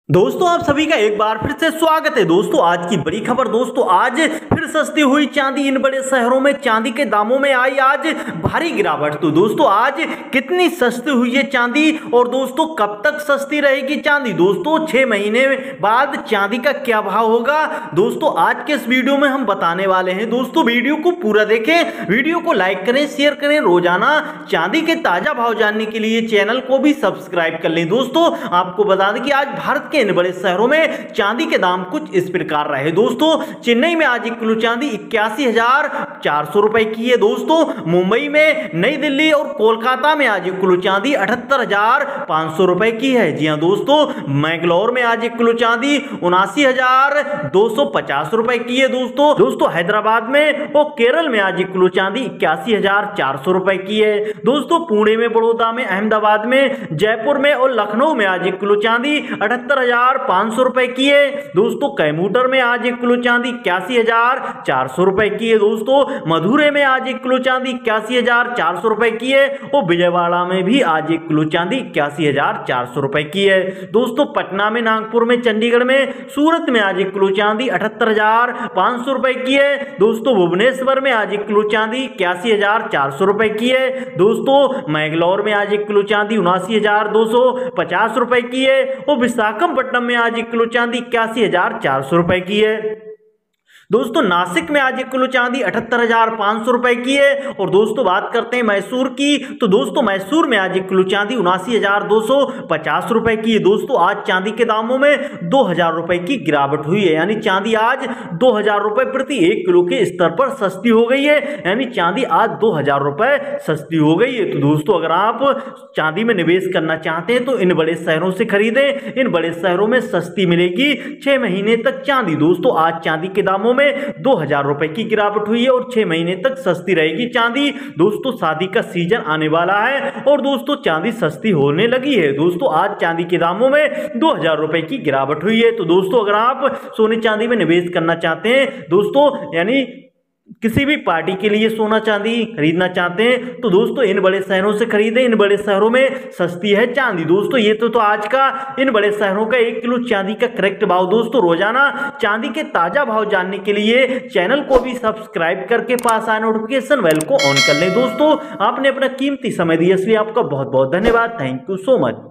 दोस्तों आप सभी का एक बार फिर से स्वागत है। दोस्तों आज की बड़ी खबर, दोस्तों आज फिर सस्ती हुई चांदी। इन बड़े शहरों में चांदी के दामों में आई आज भारी गिरावट। तो दोस्तों आज कितनी सस्ती हुई है चांदी और दोस्तों कब तक सस्ती रहेगी चांदी? दोस्तों 6 महीने बाद चांदी का क्या भाव होगा, दोस्तों आज के इस वीडियो में हम बताने वाले हैं। दोस्तों वीडियो को पूरा देखें, वीडियो को लाइक करें, शेयर करें। रोजाना चांदी के ताजा भाव जानने के लिए चैनल को भी सब्सक्राइब कर लें। दोस्तों आपको बता दें कि आज भारत इन बड़े शहरों में चांदी के दाम कुछ इस प्रकार रहे। दोस्तों चेन्नई में आज 1 किलो चांदी 81,400 रुपए की है। दोस्तों मुंबई में, नई दिल्ली और कोलकाता में आज 1 किलो चांदी 78,500 रुपए की है। जी हां दोस्तों, मैंगलोर में आज 1 किलो चांदी 79,250 रुपए की है। दोस्तों हैदराबाद में और केरल में आज 1 किलो चांदी 81,400 रुपए की है। दोस्तों पुणे में, बड़ौदा में, अहमदाबाद में, जयपुर में और लखनऊ में आज 1 किलो चांदी 78,500 रुपए की है। दोस्तों कैमूटर में आज 1 किलो चांदी 81,400 रुपए की है। दोस्तों मधुरै में आज 1 किलो चांदी 81,400 रुपए की है और विजयवाड़ा में भी आज 1 किलो चांदी 81,400 रुपए की है। दोस्तों पटना में, नागपुर में, चंडीगढ़ में, सूरत में आज 1 किलो चांदी 78,500 रुपए की है। दोस्तों भुवनेश्वर में आज 1 किलो चांदी 81,400 रुपए की है। दोस्तों मैंगलोर में आज 1 किलो चांदी 79,250 रुपए की है और विशाखापट्टनम में आज 1 किलो चांदी 81,400 रुपए की है। दोस्तों नासिक में आज 1 किलो चांदी 78,500 रुपए की है। और दोस्तों बात करते हैं मैसूर की, तो दोस्तों मैसूर में आज 1 किलो चांदी 79,250 रुपए की है। दोस्तों आज चांदी के दामों में 2,000 रुपए की गिरावट हुई है, यानी चांदी आज 2,000 रुपए प्रति 1 किलो के स्तर पर सस्ती हो गई है, यानी चांदी आज 2,000 रुपए सस्ती हो गई है। तो दोस्तों अगर आप चांदी में निवेश करना चाहते हैं तो इन बड़े शहरों से खरीदें, इन बड़े शहरों में सस्ती मिलेगी 6 महीने तक चांदी। दोस्तों आज चांदी के दामों में 2,000 रुपए की गिरावट हुई है और 6 महीने तक सस्ती रहेगी चांदी। दोस्तों शादी का सीजन आने वाला है और दोस्तों चांदी सस्ती होने लगी है। दोस्तों आज चांदी के दामों में 2,000 रुपए की गिरावट हुई है। तो दोस्तों अगर आप सोने चांदी में निवेश करना चाहते हैं, दोस्तों यानी किसी भी पार्टी के लिए सोना चांदी खरीदना चाहते हैं, तो दोस्तों इन बड़े शहरों से खरीदें, इन बड़े शहरों में सस्ती है चांदी। दोस्तों ये तो आज का इन बड़े शहरों का 1 किलो चांदी का करेक्ट भाव। दोस्तों रोजाना चांदी के ताजा भाव जानने के लिए चैनल को भी सब्सक्राइब करके पास आए नोटिफिकेशन बेल को ऑन कर लें। दोस्तों आपने अपना कीमती समय दिया, इसलिए आपका बहुत बहुत धन्यवाद। Thank you so much.